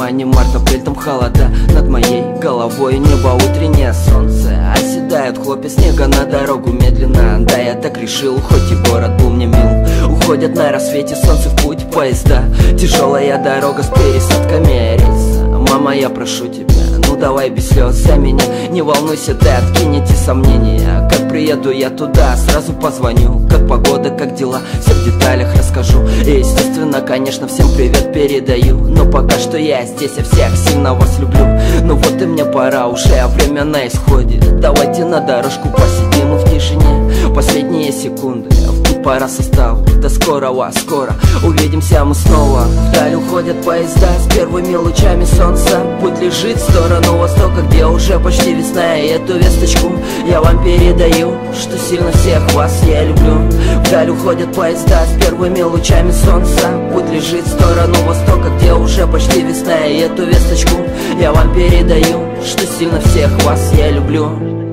зима, не март, апрель, там холода. Над моей головой небо, утреннее солнце. Оседают хлопья снега на дорогу медленно. Да, я так решил, хоть и город был мне мил. Уходят на рассвете солнце в путь поезда. Тяжелая дорога с пересадками рельса. Мама, я прошу тебя, ну давай без слез за меня. Не волнуйся, ты откинете сомнения. Как приеду я туда, сразу позвоню. Как погода, как дела, все в деталях расскажу. И естественно, конечно, всем привет передаю. Но пока что я здесь, я всех сильно вас люблю. Ну вот и мне пора, уже время на исходе. Давайте на дорожку посидим в тишине. Последние секунды, в путь пора составу. До скорого, скоро увидимся мы снова. Вдаль уходят поезда с первыми лучами солнца. Путь лежит в сторону востока, где уже почти весна. И эту весточку я вам передаю, что сильно всех вас я люблю. Вдаль уходят поезда с первыми лучами солнца. Путь лежит в сторону востока, где уже почти весна. И эту весточку я вам передаю, что сильно всех вас я люблю.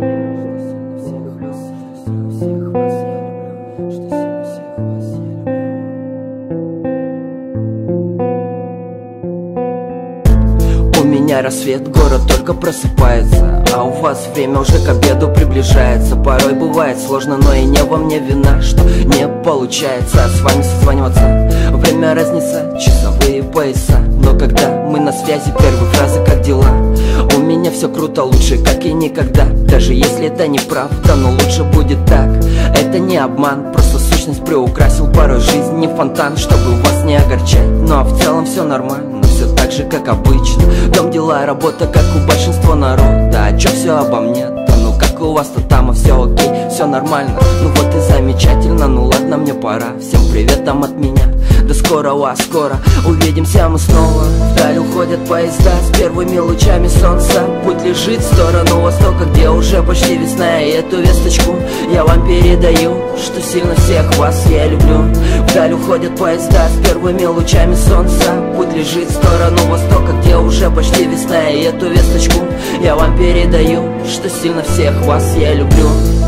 У меня рассвет, город только просыпается, а у вас время уже к обеду приближается. Порой бывает сложно, но и не во мне вина, что не получается с вами созваниваться. Время разница, часовые пояса, но когда мы на связи, первые фразы как дела. У меня все круто, лучше как и никогда. Даже если это неправда, но лучше будет так. Это не обман, просто сущность приукрасил. Порой жизнь не фонтан, чтобы вас не огорчать. Ну а в целом все нормально, все так же, как обычно. Дом, дела, работа, как у большинства народа. А чё все обо мне? Да ну как у вас-то там, а все окей, все нормально. Ну вот и замечательно, ну ладно, мне пора. Всем привет там от меня. До скорого, скоро увидимся мы снова. Вдаль уходят поезда с первыми лучами солнца. Путь лежит в сторону востока, где уже почти весна. И эту весточку я вам передаю, что сильно всех вас я люблю. Вдаль уходят поезда с первыми лучами солнца. Путь лежит в сторону востока, где уже почти весна. И эту весточку я вам передаю, что сильно всех вас я люблю.